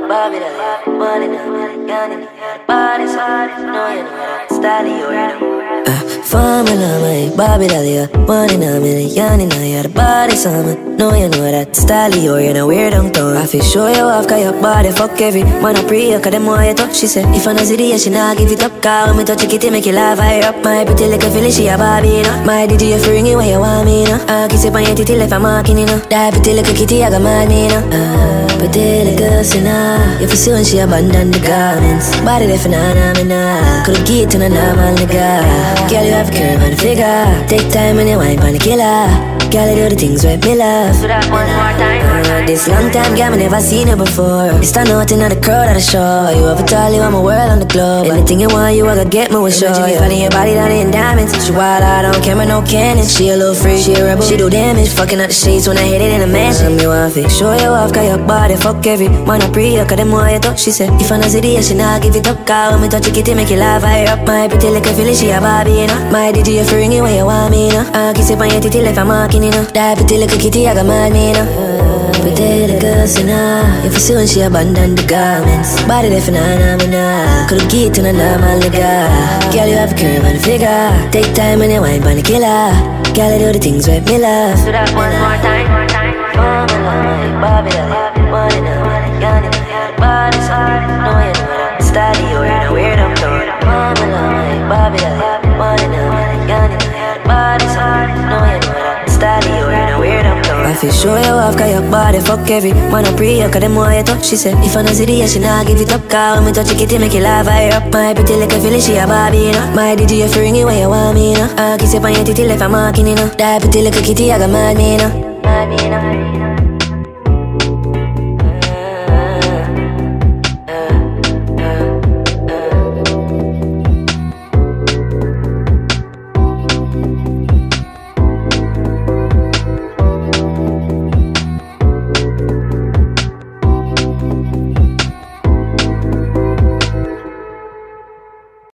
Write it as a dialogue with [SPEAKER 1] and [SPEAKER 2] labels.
[SPEAKER 1] Bobby that, money now, gun in the body, no, you know that, style you know. Formula, my Bobby Dalia, money now, million in your body, summer. No, you know that style you know, weird on tone. I feel show you off, got your body, fuck every man. I pray, cause them more you touch, she said. If I know Zidii, she not give it up, call me touch it, make you laugh, fire up. My pretty little feeling, she a Bobby, you know. My DJ, you free me when you want me, you know. I kiss it on your titty, if I'm marking, you know. That pretty little kitty, I got mad, me, you know. Pretty little sinner, you feel soon, she abandoned the garments. Body left in a mina, could've get to the normal nigga. Girl, you have a curve and a figure. Take time and you wine on the killer. Girl, you do the things with me love.
[SPEAKER 2] Do that one more time.
[SPEAKER 1] This long time, girl, I never seen you before. You stand out in the crowd at the show. You have a tall, you want my world on the globe. Anything you want, you I gotta get me with show. You falling your body down in diamonds. She wild out on camera, no cannon. She a little freak, she a rebel. She do damage, fucking up the sheets when I hit it in a mansion. Me want to show you off, got your body, fuck every man. I pray, cause them more you touch, she said. If I know Zidii, she not give it up. Call me touch it, make you laugh, fire up. My pretty little feeling, she a Bobby, you know. My DJ, you free me when you want me, you know. I kiss it on your titty, like I'm marking, you know. That pretty little kitty, I got mad, me, you know. Pretty little sinner, if you soon she abandoned the garments. Body left in a mina, could've get to the normal nigga. Girl, you have a curve and a figure. Take time and you wine on the killer. Girl, you do the things with me love.
[SPEAKER 2] Do that one more time.
[SPEAKER 1] Formula, Bobby that, money now, gun in the body, no, you know that, style you know, weird on tone. Formula, Bobby that, money now, gun in the body, no, you know that, style you know, weird on tone. I feel show you off, got your body, fuck every man. I pray, cause them more you touch, she said. If I know Zidii, she not give it up, call me touch it, make you laugh, fire up. My pretty little feeling, she a Bobby, you know. My DJ, you free me when you want me, you know. I kiss it on your titty, like I'm marking, you know. That pretty little kitty, I got mad, me, you know. Mad, me, you know.